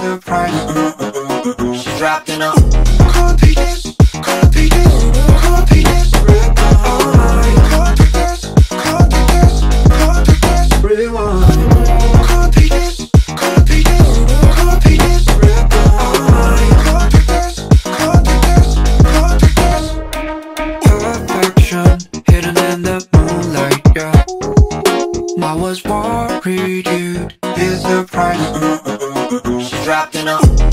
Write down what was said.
the price. She dropped in a cold pages, cold pages, cold pages. Rip on. Cold pages, cold pages, cold pages. Rewind. Cold pages, cold pages, cold pages. Rip on. Cold pages, cold pages, cold pages. Perfection hidden in the moonlight, yeah. I was worried you'd pay the price. She dropped in a